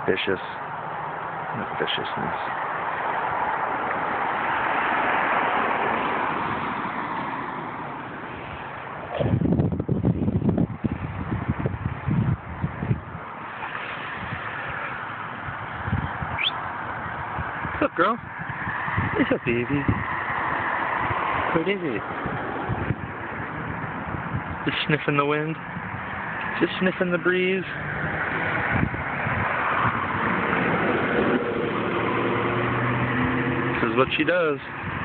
Vicious. Not viciousness. What's up, girl? What's up, baby? What is it? Just sniffing the wind? Just sniffing the breeze? This is what she does.